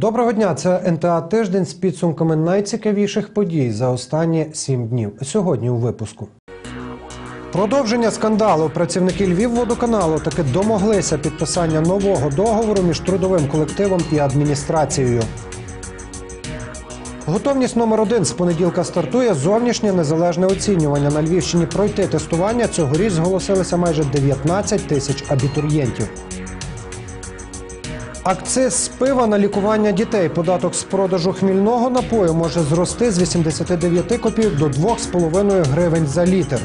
Доброго дня, це НТА Тиждень з підсумками найцікавіших подій за останні 7 днів. Сьогодні у випуску. Продовження скандалу. Працівники Львівводоканалу таки домоглися підписання нового договору між трудовим колективом і адміністрацією. Готовність номер 1 з понеділка стартує зовнішнє незалежне оцінювання. На Львівщині пройти тестування цьогоріч зголосилися майже 19 тисяч абітурієнтів. Акциз з пива на лікування дітей. Податок з продажу хмільного напою може зрости з 89 копійок до 2,5 гривень за літр.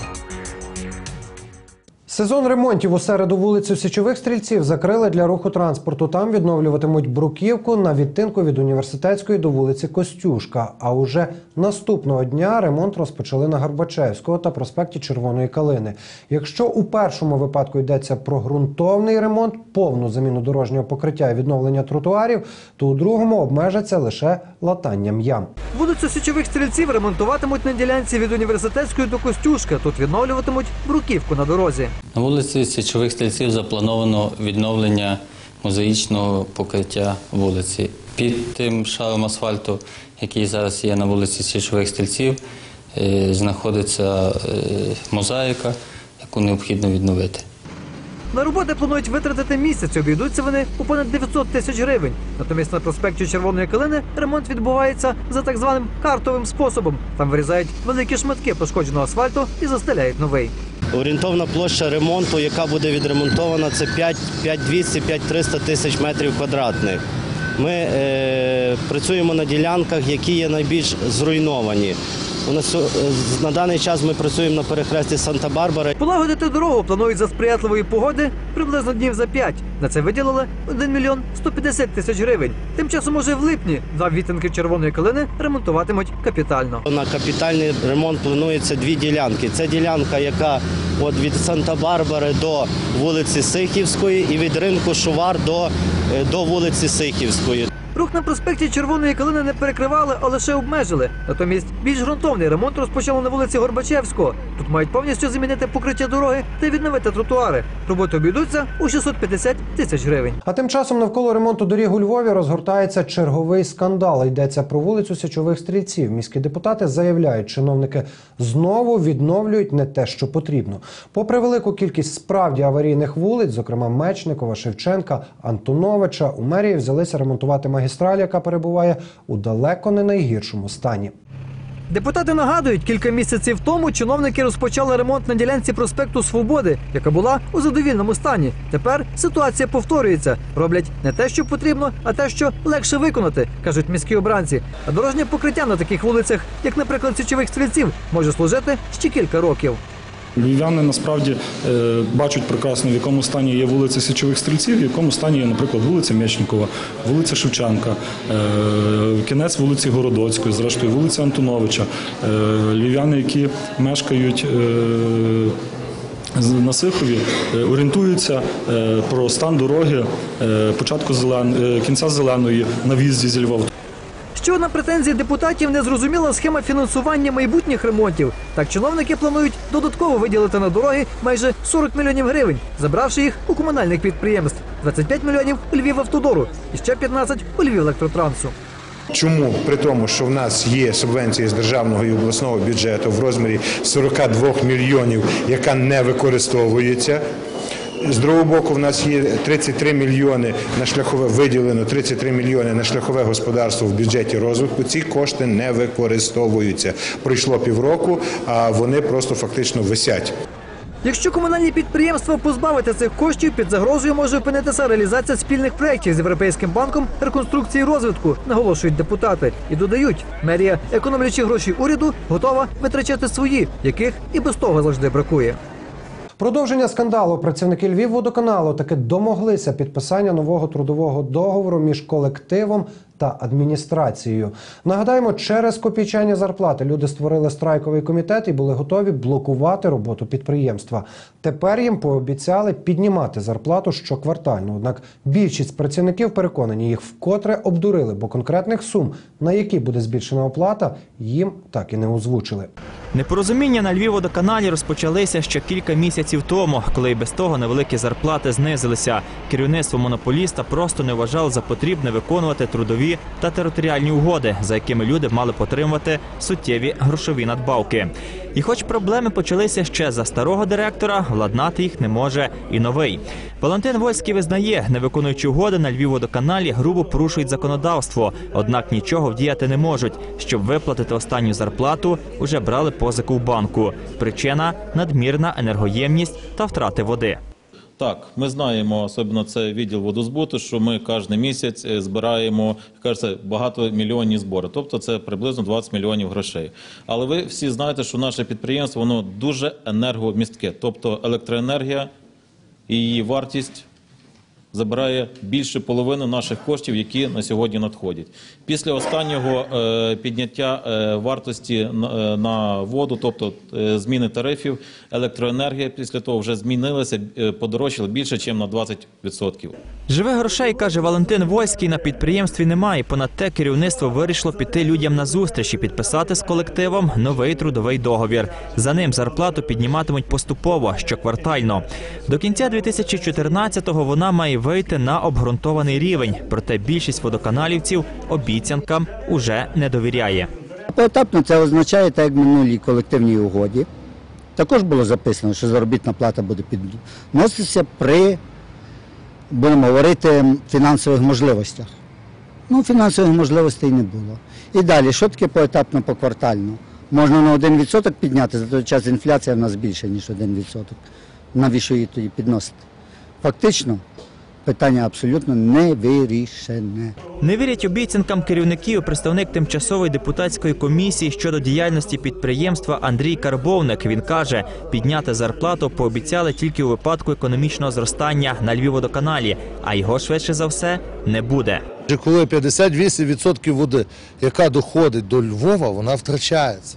Сезон ремонтів у середу вулицю Січових Стрільців закрили для руху транспорту. Там відновлюватимуть бруківку на відтинку від Університетської до вулиці Костюшка. А уже наступного дня ремонт розпочали на Горбачевського та проспекті Червоної Калини. Якщо у першому випадку йдеться про ґрунтовний ремонт, повну заміну дорожнього покриття і відновлення тротуарів, то у другому обмежаться лише латанням ям. Вулицю Січових Стрільців ремонтуватимуть на ділянці від Університетської до Костюшка. Тут відновлюватимуть бруківку на дорозі. На вулиці Січових Стрільців заплановано відновлення мозаїчного покриття вулиці. Під тим шаром асфальту, який зараз є на вулиці Січових Стрільців, знаходиться мозаїка, яку необхідно відновити. На роботи планують витратити місяць, обійдуться вони у понад 900 тисяч гривень. Натомість на проспекті Червоної Калини ремонт відбувається за так званим картовим способом. Там вирізають великі шматки пошкодженого асфальту і застеляють новий. Орієнтовна площа ремонту, яка буде відремонтована, це 5200-5300 тисяч метрів квадратних. Ми працюємо на ділянках, які є найбільш зруйновані. На даний час ми працюємо на перехресті Санта-Барбара. Полагодити дорогу планують за сприятливої погоди приблизно днів за 5. На це виділили 1 мільйон 150 тисяч гривень. Тим часом уже в липні 2 відтинки Червоної Калини ремонтуватимуть капітально. На капітальний ремонт планується 2 ділянки. Це ділянка, яка від Санта-Барбари до вулиці Сихівської і від ринку Шувар до вулиці Сихівської. Рух на проспекті Червоної Калини не перекривали, а лише обмежили. Натомість більш ґрунтовний ремонт розпочали на вулиці Горбачевського. Тут мають повністю замінити покриття дороги та відновити тротуари. Роботи обійдуться у 650 тисяч гривень. А тим часом навколо ремонту доріг у Львові розгортається черговий скандал. Йдеться про вулицю Січових Стрільців. Міські депутати заявляють, чиновники знову відновлюють не те, що потрібно. Попри велику кількість справді аварійних вулиць, зокрема Мечникова, Шевченка, Антоновича, у мерії взялися ремонтувати магістраль, яка перебуває у далеко не найгіршому стані. Депутати нагадують, кілька місяців тому чиновники розпочали ремонт на ділянці проспекту Свободи, яка була у задовільному стані. Тепер ситуація повторюється. Роблять не те, що потрібно, а те, що легше виконати, кажуть міські обранці. А дорожнє покриття на таких вулицях, як, наприклад, Січових Стрільців, може служити ще кілька років. Львів'яни насправді бачать прекрасно, в якому стані є вулиця Січових Стрільців, в якому стані є, наприклад, вулиця Мечникова, вулиця Шевченка, кінець вулиці Городоцької, зрештою вулиця Антоновича. Львів'яни, які мешкають на Сихові, орієнтуються про стан дороги кінця Зеленої на в'їзді зі Львова. Ще одна претензія депутатів – незрозуміла схема фінансування майбутніх ремонтів. Так чиновники планують додатково виділити на дороги майже 40 мільйонів гривень, забравши їх у комунальних підприємств. 25 мільйонів у Львівавтодору і ще 15 у Львівелектротранссу. Чому? При тому, що в нас є субвенція з державного і обласного бюджету в розмірі 42 мільйонів, яка не використовується. З другого боку, в нас є 33 мільйони на шляхове, виділено 33 мільйони на шляхове господарство в бюджеті розвитку. Ці кошти не використовуються. Пройшло півроку, а вони просто фактично висять. Якщо комунальні підприємства позбавити цих коштів, під загрозою може опинитися реалізація спільних проєктів з Європейським банком реконструкції і розвитку, наголошують депутати. І додають, мерія, економлячи гроші уряду, готова витрачати свої, яких і без того завжди бракує. Продовження скандалу. Працівники Львівводоканалу таки домоглися підписання нового трудового договору між колективом та адміністрацією. Нагадаємо, через копійчані зарплати люди створили страйковий комітет і були готові блокувати роботу підприємства. Тепер їм пообіцяли піднімати зарплату щоквартально. Однак більшість працівників переконані, їх вкотре обдурили, бо конкретних сум, на які буде збільшена оплата, їм так і не озвучили. Непорозуміння на Львівводоканалі розпочалися ще кілька місяців тому, коли і без того невеликі зарплати знизилися. Керівництво монополіста просто не вважало за потрібне виконувати трудові та територіальні угоди, за якими люди мали отримувати суттєві грошові надбавки. І хоч проблеми почалися ще за старого директора, владнати їх не може і новий. Валентин Вольський визнає, не виконуючи угоди на Львівводоканалі грубо порушують законодавство, однак нічого вдіяти не можуть. Щоб виплатити останню зарплату, уже брали позику в банку. Причина – надмірна енергоємність та втрати води. Так, ми знаємо, особливо це відділ водозбуту, що ми кожен місяць збираємо, кажеться, багатомільйонні збори. Тобто це приблизно 20 мільйонів грошей. Але ви всі знаєте, що наше підприємство, воно дуже енергомістке. Тобто електроенергія і її вартість забирає більше половини наших коштів, які на сьогодні надходять. Після останнього підняття вартості на воду, тобто зміни тарифів, електроенергія після того вже змінилася, подорожчала більше, ніж на 20%. Живих грошей, каже Валентин Вольський, на підприємстві немає. Понад те керівництво вирішило піти людям на зустріч і підписати з колективом новий трудовий договір. За ним зарплату підніматимуть поступово, щоквартально. До кінця 2014-го вона має вийти на обґрунтований рівень. Проте більшість водоканалівців обіцянкам уже не довіряє. Поетапно це означає, так як в минулій колективній угоді. Також було записано, що заробітна плата буде підноситися при, будемо говорити, фінансових можливостях. Ну, фінансових можливостей не було. І далі, що таке поетапно, поквартально? Можна на 1% підняти, за той час інфляція в нас більше, ніж 1%. Навіщо її тоді підносити? Фактично, питання абсолютно не вирішене. Не вірять обіцянкам керівників представник тимчасової депутатської комісії щодо діяльності підприємства Андрій Карбовник. Він каже, підняти зарплату пообіцяли тільки у випадку економічного зростання на Львівводоканалі, а його швидше за все не буде. Коли 58% води, яка доходить до Львова, вона втрачається.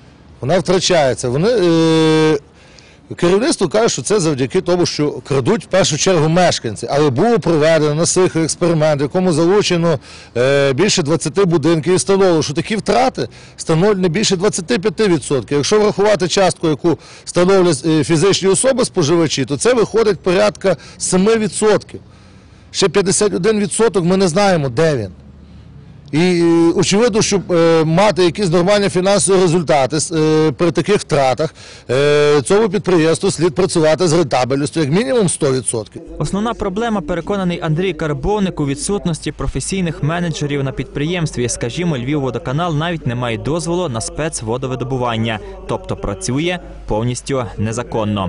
Керівництво каже, що це завдяки тому, що крадуть в першу чергу мешканці. Але було проведено на своїх експеримент, в якому залучено більше 20 будинків і встановлено, що такі втрати становлять не більше 25%. Якщо врахувати частку, яку становлять фізичні особи-споживачі, то це виходить порядка 7%. Ще 51% ми не знаємо, де він. І очевидно, щоб мати якісь нормальні фінансові результати при таких втратах, цьому підприємству слід працювати з рентабельністю як мінімум 100%. Основна проблема, переконаний Андрій Карбовник, у відсутності професійних менеджерів на підприємстві. Скажімо, Львівводоканал навіть не має дозволу на спецводовидобування, тобто працює повністю незаконно.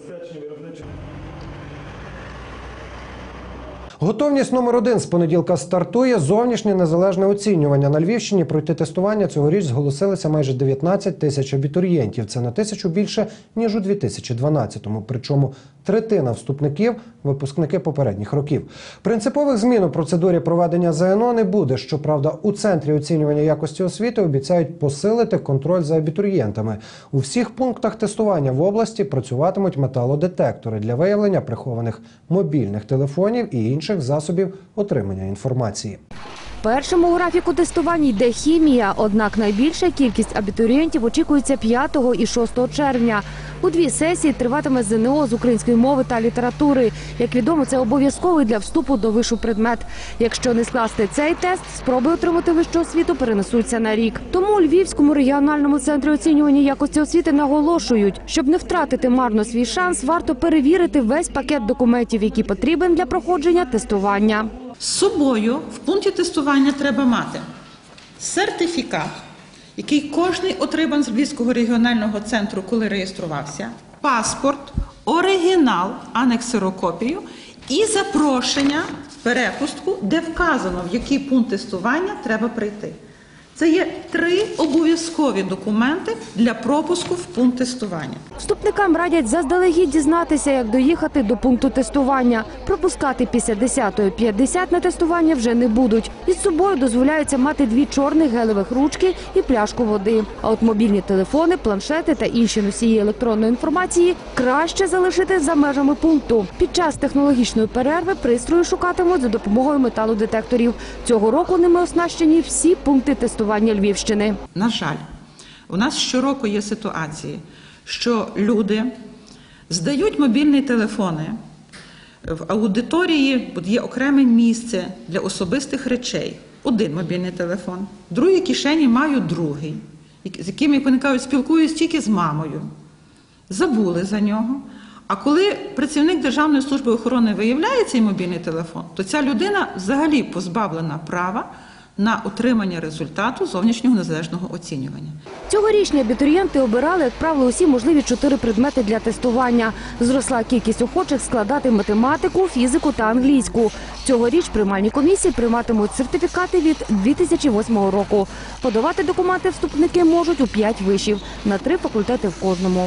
Готовність номер 1 з понеділка стартує. Зовнішнє незалежне оцінювання. На Львівщині пройти тестування цьогоріч зголосилися майже 19 тисяч абітурієнтів. Це на 1000 більше, ніж у 2012-му. Причому третина вступників – випускники попередніх років. Принципових змін у процедурі проведення ЗНО не буде. Щоправда, у Центрі оцінювання якості освіти обіцяють посилити контроль за абітурієнтами. У всіх пунктах тестування в області працюватимуть металодетектори для виявлення прихованих мобільних телефонів і інших засобів отримання інформації. Першим у графіку тестувань йде хімія, однак найбільша кількість абітурієнтів очікується 5 і 6 червня. У 2 сесії триватиме ЗНО з української мови та літератури. Як відомо, це обов'язковий для вступу до вишу предмет. Якщо не скласти цей тест, спроби отримати вищу освіту перенесуться на рік. Тому у Львівському регіональному центрі оцінювання якості освіти наголошують, щоб не втратити марно свій шанс, варто перевірити весь пакет документів, який потрібен для проходження тестування. З собою в пункті тестування треба мати сертифікат, який кожний отримав з Львівського регіонального центру, коли реєструвався, паспорт, оригінал, а не ксерокопію, і запрошення, перепустку, де вказано, в який пункт тестування треба прийти. Це є 3 обов'язкові документи для пропуску в пункт тестування. Вступникам радять заздалегідь дізнатися, як доїхати до пункту тестування. Пропускати після 10:50 на тестування вже не будуть. Із собою дозволяється мати 2 чорних гелевих ручки і пляшку води. А от мобільні телефони, планшети та інші носії електронної інформації краще залишити за межами пункту. Під час технологічної перерви пристрої шукатимуть за допомогою металодетекторів. Цього року ними оснащені всі пункти тестування Львівщини. На жаль, у нас щороку є ситуації, що люди здають мобільні телефони в аудиторії, є окреме місце для особистих речей. Один мобільний телефон, в другій кишені маю другий, з яким, як вони кажуть, спілкуюсь тільки з мамою. Забули за нього. А коли працівник Державної служби охорони виявляє цей мобільний телефон, то ця людина взагалі позбавлена права на отримання результату зовнішнього незалежного оцінювання. Цьогорічні абітурієнти обирали, як правило, усі можливі 4 предмети для тестування. Зросла кількість охочих складати математику, фізику та англійську. Цьогоріч приймальні комісії прийматимуть сертифікати від 2008 року. Подавати документи вступники можуть у 5 вишів, на 3 факультети в кожному.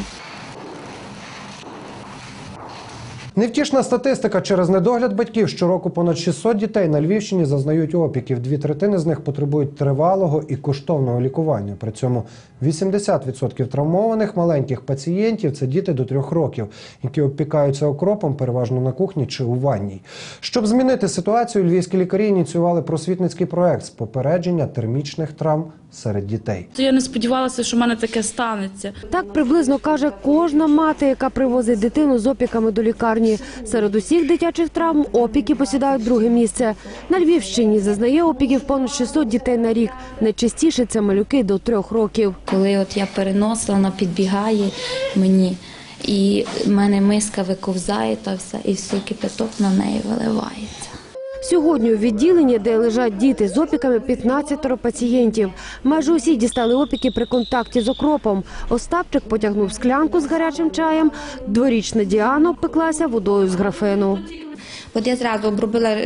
Невтішна статистика. Через недогляд батьків щороку понад 600 дітей на Львівщині зазнають опіків. 2/3 з них потребують тривалого і коштовного лікування. При цьому 80% травмованих маленьких пацієнтів – це діти до 3 років, які опікаються окропом переважно на кухні чи у ванній. Щоб змінити ситуацію, львівські лікарі ініціювали просвітницький проект з попередження термічних травм серед дітей. Я не сподівалася, що в мене таке станеться. Так приблизно каже кожна мати, яка привозить дитину з опіками до лікарні. Серед усіх дитячих травм опіки посідають 2-ге місце. На Львівщині зазнає опіків понад 600 дітей на рік. Найчастіше це малюки до 3 років. Коли от я переносила, вона підбігає мені, і в мене миска виковзає та все, і все кипяток на неї виливається. Сьогодні у відділенні, де лежать діти з опіками, 15 пацієнтів. Майже усі дістали опіки при контакті з окропом. Остапчик потягнув склянку з гарячим чаєм, 2-річна Діана обпеклася водою з графину. От я зразу обробила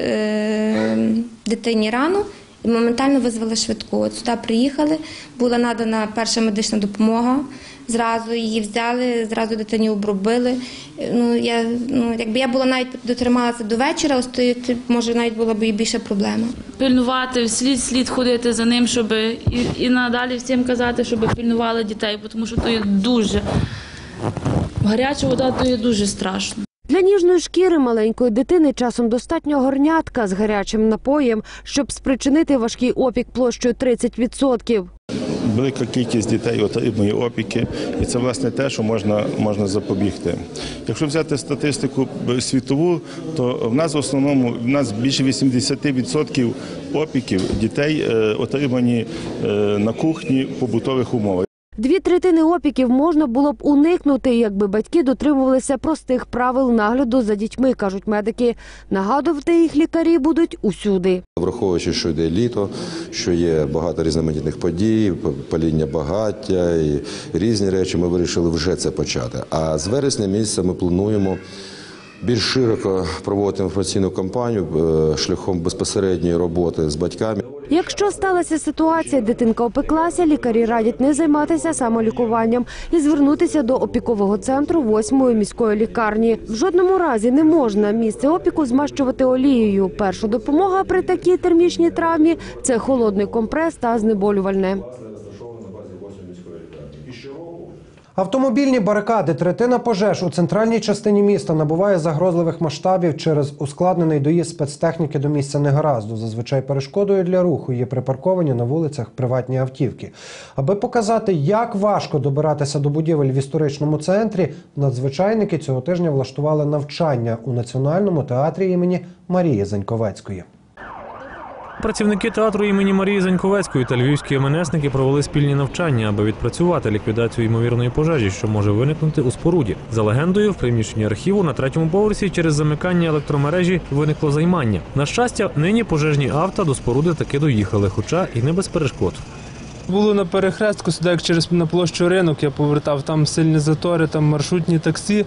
дитині рану і моментально визвали швидку. От сюди приїхали, була надана перша медична допомога. Зразу її взяли, зразу дитині обробили. Якби я була навіть дотрималася до вечора, ось то, може, навіть була б і більша проблема. Пильнувати, слід ходити за ним, щоб і надалі всім казати, щоб пильнували дітей, тому що то є дуже, гаряча вода, то є дуже страшно. Для ніжної шкіри маленької дитини часом достатньо горнятка з гарячим напоєм, щоб спричинити важкий опік площею 30%. Велика кількість дітей отримує опіки, і це, власне, те, що можна запобігти. Якщо взяти статистику світову, то в нас в основному більше 80% опіків дітей отримані на кухні в побутових умовах. 2/3 опіків можна було б уникнути, якби батьки дотримувалися простих правил нагляду за дітьми, кажуть медики. Нагадувати їх лікарі будуть усюди. Враховуючи, що йде літо, що є багато різноманітних подій, паління багаття і різні речі, ми вирішили вже це почати. А з вересня місяця ми плануємо більш широко проводити інформаційну кампанію шляхом безпосередньої роботи з батьками. Якщо сталася ситуація, дитинка опеклася, лікарі радять не займатися самолікуванням і звернутися до опікового центру 8-ї міської лікарні. В жодному разі не можна місце опіку змащувати олією. Перша допомога при такій термічній травмі – це холодний компрес та знеболювальне. Автомобільні барикади, третина пожеж у центральній частині міста набуває загрозливих масштабів через ускладнений доїзд спецтехніки до місця негаразду. Зазвичай перешкодою для руху є припарковані на вулицях приватні автівки. Аби показати, як важко добиратися до будівель в історичному центрі, надзвичайники цього тижня влаштували навчання у Національному театрі імені Марії Заньковецької. Працівники театру імені Марії Заньковецької та львівські МНСники провели спільні навчання, аби відпрацювати ліквідацію ймовірної пожежі, що може виникнути у споруді. За легендою, в приміщенні архіву на 3-му поверсі через замикання електромережі виникло займання. На щастя, нині пожежні авто до споруди таки доїхали, хоча і не без перешкод. Було на перехрестку, сюди як через на площу Ринок, я повертав, там сильні затори, там маршрутні таксі,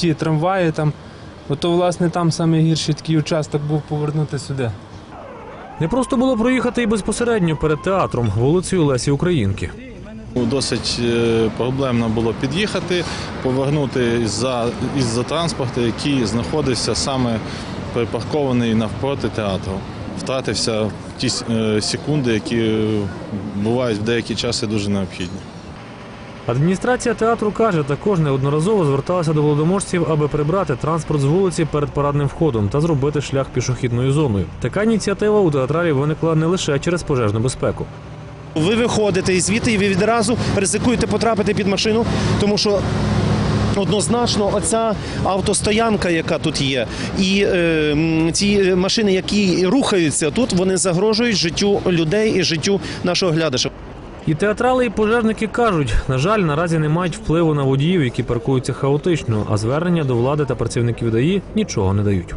трамваї, там. Ото, власне, там найгірший такий участок був повернути сюди. Не просто було проїхати і безпосередньо перед театром вулицею Лесі Українки. Досить проблемно було під'їхати, повернути із-за транспорту, який знаходився саме припаркований навпроти театру. Втратився в ті секунди, які бувають в деякі часи дуже необхідні. Адміністрація театру каже, також неодноразово зверталася до володоможців, аби прибрати транспорт з вулиці перед парадним входом та зробити шлях пішохідною зоною. Така ініціатива у театралів виникла не лише через пожежну безпеку. Ви виходите із звідти і ви відразу ризикуєте потрапити під машину, тому що однозначно оця автостоянка, яка тут є, і ці машини, які рухаються тут, вони загрожують життю людей і життю нашого глядача. І театрали, і пожежники кажуть, на жаль, наразі не мають впливу на водіїв, які паркуються хаотично, а звернення до влади та працівників ДАІ нічого не дають.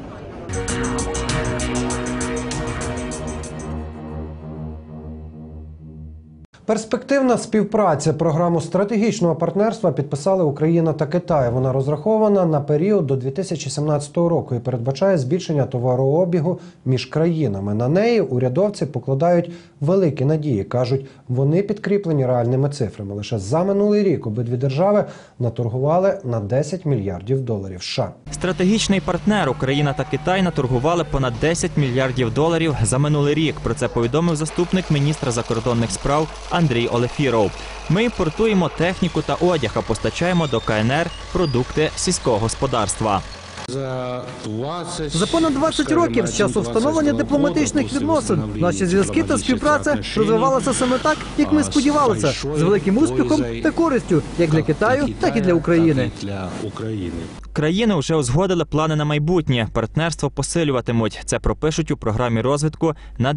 Перспективна співпраця. Програму стратегічного партнерства підписали Україна та Китай. Вона розрахована на період до 2017 року і передбачає збільшення товарообігу між країнами. На неї урядовці покладають великі надії. Кажуть, вони підкріплені реальними цифрами. Лише за минулий рік обидві держави наторгували на $10 мільярдів США. Стратегічний партнер Україна та Китай наторгували понад $10 мільярдів за минулий рік. Про це повідомив заступник міністра закордонних справ Андрій Олефіров. Ми імпортуємо техніку та одяг, а постачаємо до КНР продукти сільського господарства. За понад 20 років з часу встановлення дипломатичних відносин наші зв'язки та співпраця розвивалися саме так, як ми сподівалися, з великим успіхом та користю як для Китаю, так і для України. Країни вже узгодили плани на майбутнє. Партнерство посилюватимуть. Це пропишуть у програмі розвитку на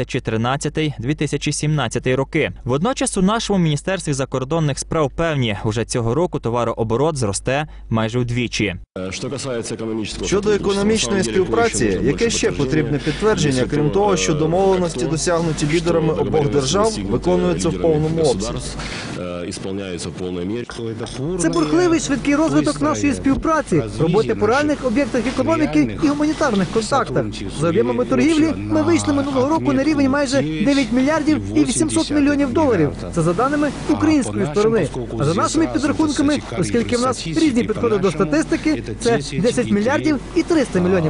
2013-2017 роки. Водночас у нашому Міністерстві закордонних справ певні, уже цього року товарооборот зросте майже вдвічі. Щодо економічної співпраці, яке ще потрібне підтвердження, крім того, що домовленості, досягнуті лідерами обох держав, виконуються в повному обсязі. Це бурхливий швидкий розвиток нашої співпраці, роботи по реальних об'єктах економіки і гуманітарних контактах. За об'ємами торгівлі ми вийшли минулого року на рівень майже $9 мільярдів і $800 мільйонів. Це за даними української сторони. А за нашими підрахунками, оскільки в нас різні підходи до статистики, це $10 мільярдів і $300 мільйонів.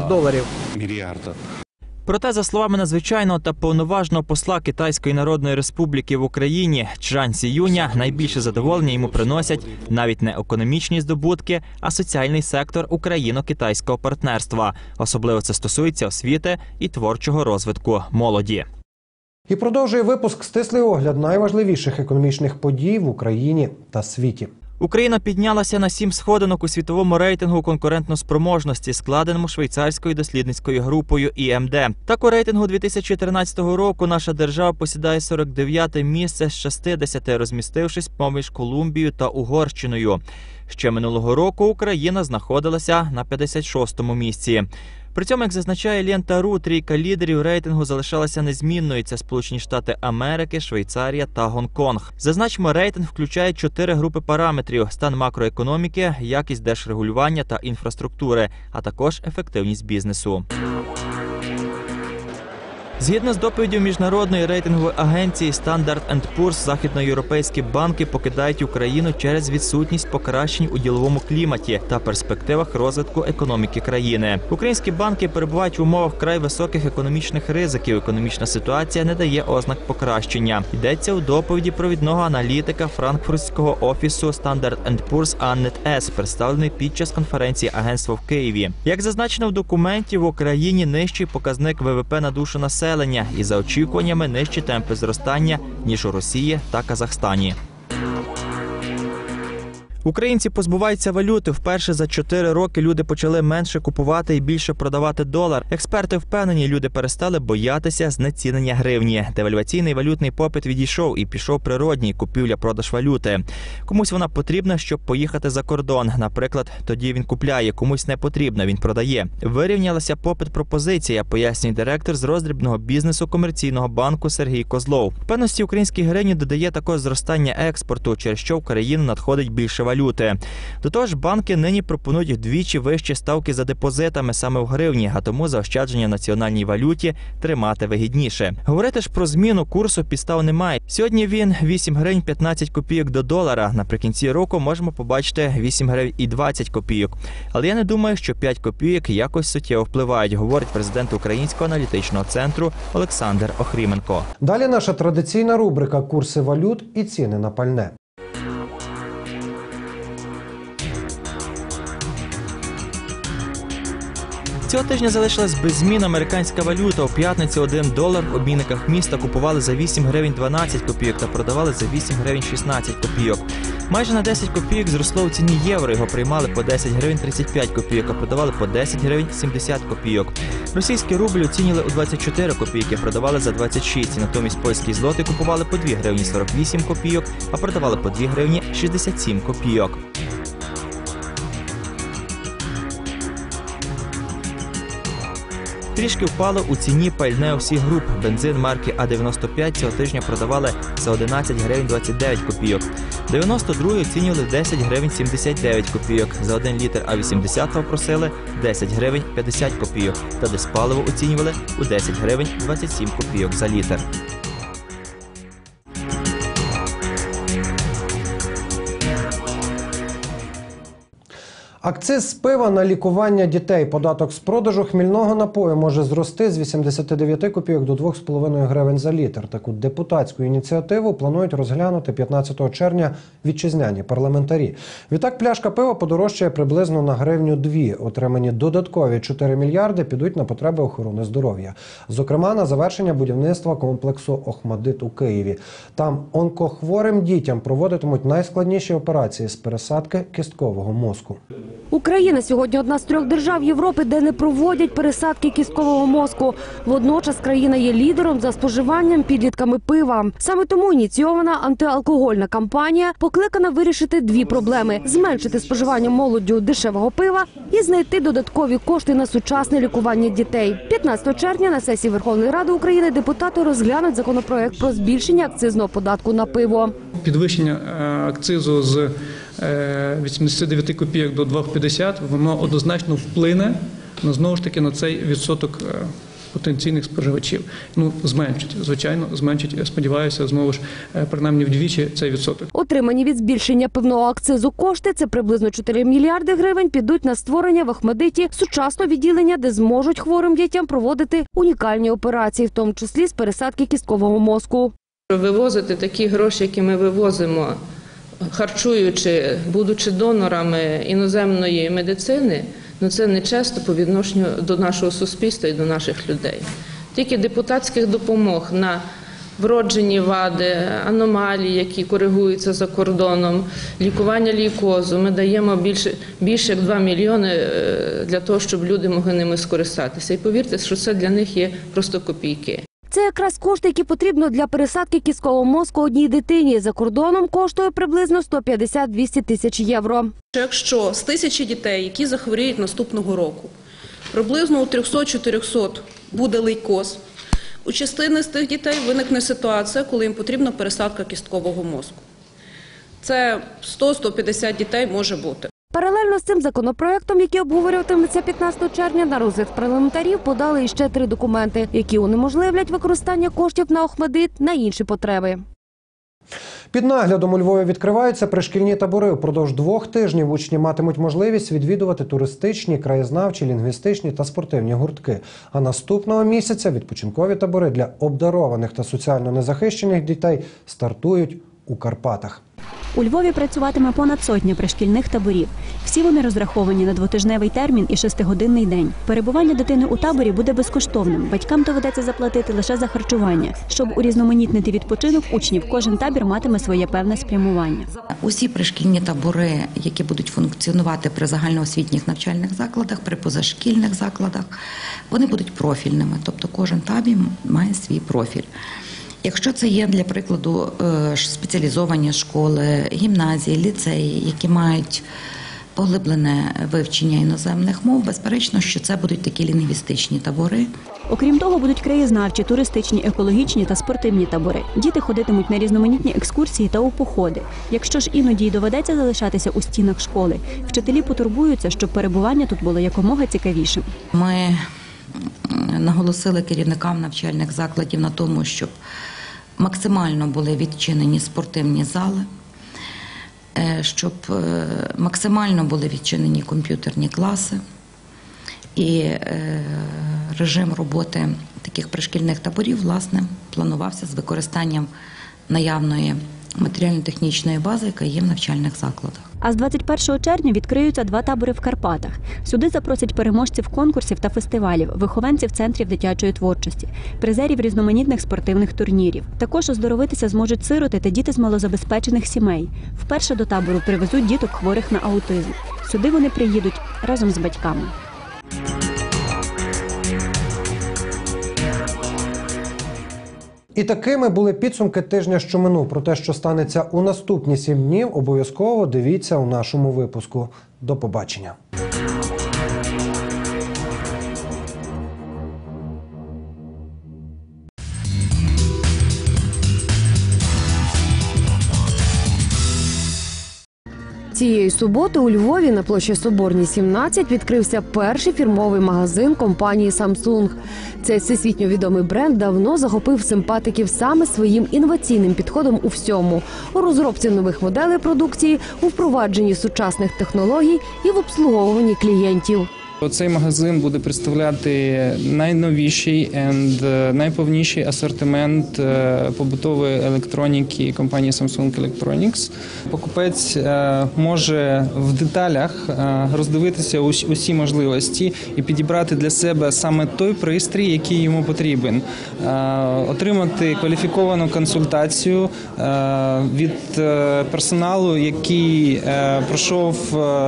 Проте, за словами надзвичайного та повноважного посла Китайської Народної Республіки в Україні Чжан Сіюня, найбільше задоволення йому приносять навіть не економічні здобутки, а соціальний сектор україно-китайського партнерства. Особливо це стосується освіти і творчого розвитку молоді. І продовжує випуск стислий огляд найважливіших економічних подій в Україні та світі. Україна піднялася на 7 сходинок у світовому рейтингу конкурентноспроможності, складеному швейцарською дослідницькою групою IMD. Так, у рейтингу 2013 року наша держава посідає 49-те місце з 60, розмістившись поміж Колумбією та Угорщиною. Ще минулого року Україна знаходилася на 56-му місці. При цьому, як зазначає Лента.ру, трійка лідерів рейтингу залишалася незмінною. Це Сполучені Штати Америки, Швейцарія та Гонконг. Зазначимо, рейтинг включає 4 групи параметрів – стан макроекономіки, якість держрегулювання та інфраструктури, а також ефективність бізнесу. Згідно з доповіддю міжнародної рейтингової агенції Standard & Poor's, західноєвропейські банки покидають Україну через відсутність покращень у діловому кліматі та перспективах розвитку економіки країни. Українські банки перебувають в умовах вкрай високих економічних ризиків. Економічна ситуація не дає ознак покращення. Йдеться у доповіді провідного аналітика франкфуртського офісу Standard & Poor's Аннет С., представлений під час конференції агентства в Києві. Як зазначено в документі, в Україні нижчий показник ВВП на душу населення і за очікуваннями нижчі темпи зростання, ніж у Росії та Казахстані. Українці позбуваються валюти. Вперше за 4 роки люди почали менше купувати і більше продавати долар. Експерти впевнені, люди перестали боятися знецінення гривні. Девальваційний валютний попит відійшов і пішов природній купівля-продаж валюти. Комусь вона потрібна, щоб поїхати за кордон. Наприклад, тоді він купляє, комусь не потрібна, він продає. Вирівнялася попит-пропозиція, пояснює директор з роздрібного бізнесу комерційного банку Сергій Козлов. Певності українській гривні додає також зростання експорту, через що в країну надходить більше валюти. валюти. До того ж, банки нині пропонують вдвічі вищі ставки за депозитами саме в гривні, а тому заощадження в національній валюті тримати вигідніше. Говорити ж про зміну курсу підстав немає. Сьогодні він 8 гривень 15 копійок до долара. Наприкінці року можемо побачити 8 гривень і 20 копійок. Але я не думаю, що 5 копійок якось суттєво впливають, говорить президент Українського аналітичного центру Олександр Охріменко. Далі наша традиційна рубрика «Курси валют і ціни на пальне». Цього тижня залишилась без змін американська валюта. У п'ятницю $1 в обмінниках міста купували за 8 гривень 12 копійок та продавали за 8 гривень 16 копійок. Майже на 10 копійок зросло у ціні євро. Його приймали по 10 гривень 35 копійок, а продавали по 10 гривень 70 копійок. Російський рубль оцінювали у 24 копійки, продавали за 26. Натомість польські злоти купували по 2 гривні 48 копійок, а продавали по 2 гривні 67 копійок. Трішки впало у ціні пальне усіх груп. Бензин марки А-95 цього тижня продавали за 11 гривень 29 копійок. 92-й оцінювали 10 гривень 79 копійок. За 1 літр А-80 просили 10 гривень 50 копійок. Та диспаливо оцінювали у 10 гривень 27 копійок за літр. Акциз з пива на лікування дітей. Податок з продажу хмільного напою може зрости з 89 копійок до 2,5 гривень за літр. Таку депутатську ініціативу планують розглянути 15 червня вітчизняні парламентарі. Відтак пляшка пива подорожчає приблизно на гривню 2. Отримані додаткові 4 мільярди підуть на потреби охорони здоров'я. Зокрема, на завершення будівництва комплексу «Охмадит» у Києві. Там онкохворим дітям проводитимуть найскладніші операції з пересадки кісткового мозку. Україна сьогодні одна з 3 держав Європи, де не проводять пересадки кісткового мозку. Водночас країна є лідером за споживанням підлітками пива. Саме тому ініційована антиалкогольна кампанія покликана вирішити 2 проблеми – зменшити споживання молоддю дешевого пива і знайти додаткові кошти на сучасне лікування дітей. 15 червня на сесії Верховної Ради України депутати розглянуть законопроект про збільшення акцизного податку на пиво. Підвищення акцизу з 89 копійок до 2,50, воно однозначно вплине на, знову ж таки, на цей відсоток потенційних споживачів. Зменшить, звичайно, зменшить, сподіваюся, знову ж, принаймні вдвічі цей відсоток. Отримані від збільшення пивного акцизу кошти, це приблизно 4 мільярди гривень, підуть на створення в Охмадиті сучасного відділення, де зможуть хворим дітям проводити унікальні операції, в тому числі з пересадки кісткового мозку. Вивозити такі гроші, які ми вивозимо, харчуючи, будучи донорами іноземної медицини, це нечесно по відношенню до нашого суспільства і до наших людей. Тільки депутатських допомог на вроджені вади, аномалії, які коригуються за кордоном, лікування лейкозу, ми даємо більше як 2 мільйони для того, щоб люди могли ними скористатися. І повірте, що це для них є просто копійки. Це якраз кошти, які потрібно для пересадки кісткового мозку одній дитині. За кордоном коштує приблизно 150-200 тисяч євро. Якщо з 1000 дітей, які захворіють наступного року, приблизно у 300-400 буде лейкоз, у частини з тих дітей виникне ситуація, коли їм потрібна пересадка кісткового мозку. Це 100-150 дітей може бути. Паралельно з цим законопроектом, який обговорюватиметься 15 червня, на розгляд парламентарів подали іще 3 документи, які унеможливлять використання коштів на Охмадит на інші потреби. Під наглядом у Львові відкриваються пришкільні табори. Впродовж 2 тижнів учні матимуть можливість відвідувати туристичні, краєзнавчі, лінгвістичні та спортивні гуртки. А наступного місяця відпочинкові табори для обдарованих та соціально незахищених дітей стартують у Карпатах. У Львові працюватиме понад 100 пришкільних таборів. Всі вони розраховані на 2-тижневий термін і 6-годинний день. Перебування дитини у таборі буде безкоштовним. Батькам доведеться заплатити лише за харчування. Щоб урізноманітнити відпочинок учнів, кожен табір матиме своє певне спрямування. Усі пришкільні табори, які будуть функціонувати при загальноосвітніх навчальних закладах, при позашкільних закладах, вони будуть профільними. Тобто кожен табір має свій профіль. Якщо це є, для прикладу, спеціалізовані школи, гімназії, ліцеї, які мають поглиблене вивчення іноземних мов. Безперечно, що це будуть такі лінгвістичні табори. Окрім того, будуть краєзнавчі, туристичні, екологічні та спортивні табори. Діти ходитимуть на різноманітні екскурсії та у походи. Якщо ж іноді й доведеться залишатися у стінах школи, вчителі потурбуються, щоб перебування тут було якомога цікавішим. Ми наголосили керівникам навчальних закладів на тому, щоб максимально були відчинені спортивні зали, щоб максимально були відчинені комп'ютерні класи. І режим роботи таких пришкільних таборів, власне, планувався з використанням наявної матеріально-технічної бази, яка є в навчальних закладах. А з 21 червня відкриються 2 табори в Карпатах. Сюди запросять переможців конкурсів та фестивалів, вихованців центрів дитячої творчості, призерів різноманітних спортивних турнірів. Також оздоровитися зможуть сироти та діти з малозабезпечених сімей. Вперше до табору привезуть діток, хворих на аутизм. Сюди вони приїдуть разом з батьками. І такими були підсумки тижня, що минув. Про те, що станеться у наступні 7 днів, обов'язково дивіться у нашому випуску. До побачення. Цієї суботи у Львові на площі Соборній, 17 відкрився перший фірмовий магазин компанії Samsung. Цей всесвітньо відомий бренд давно захопив симпатиків саме своїм інноваційним підходом у всьому – у розробці нових моделей продукції, у впровадженні сучасних технологій і в обслуговуванні клієнтів. Цей магазин буде представляти найновіший і найповніший асортимент побутової електроніки компанії Samsung Electronics. Покупець може в деталях роздивитися усі можливості і підібрати для себе саме той пристрій, який йому потрібен. Отримати кваліфіковану консультацію від персоналу, який пройшов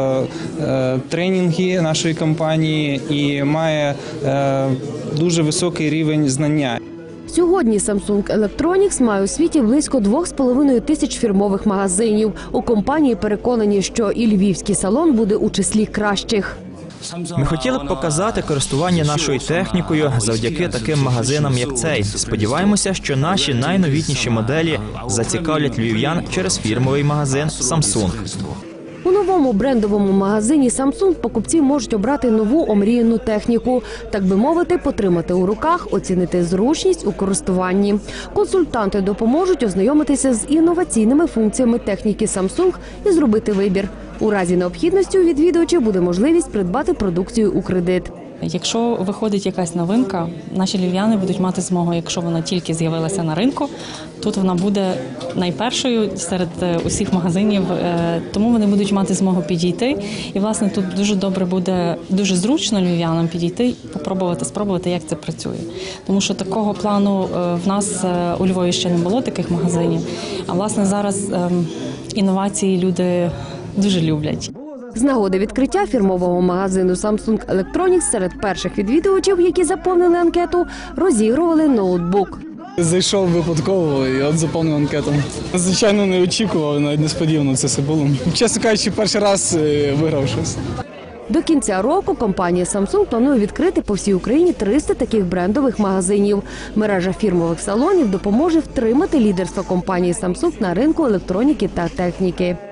тренінги нашої компанії і має дуже високий рівень знання. Сьогодні Samsung Electronics має у світі близько 2,5 тисяч фірмових магазинів. У компанії переконані, що і львівський салон буде у числі кращих. Ми хотіли б показати користування нашою технікою завдяки таким магазинам, як цей. Сподіваємося, що наші найновітніші моделі зацікавлять львів'ян через фірмовий магазин Samsung. У новому брендовому магазині Samsung покупці можуть обрати нову омріяну техніку, так би мовити, потримати у руках, оцінити зручність у користуванні. Консультанти допоможуть ознайомитися з інноваційними функціями техніки Samsung і зробити вибір. У разі необхідності у відвідувачів буде можливість придбати продукцію у кредит. Якщо виходить якась новинка, наші львів'яни будуть мати змогу, якщо вона тільки з'явилася на ринку, тут вона буде найпершою серед усіх магазинів, тому вони будуть мати змогу підійти. І, власне, тут дуже добре буде, дуже зручно львів'янам підійти і спробувати, як це працює. Тому що такого плану в нас у Львові ще не було, таких магазинів. А, власне, зараз інновації люди дуже люблять. З нагоди відкриття фірмового магазину Samsung Electronics серед перших відвідувачів, які заповнили анкету, розігрували ноутбук. Зайшов випадково і от заповнив анкету. Звичайно, не очікував, навіть несподівано це все було. Чесно кажучи, перший раз виграв щось. До кінця року компанія Samsung планує відкрити по всій Україні 300 таких брендових магазинів. Мережа фірмових салонів допоможе втримати лідерство компанії Samsung на ринку електроніки та техніки.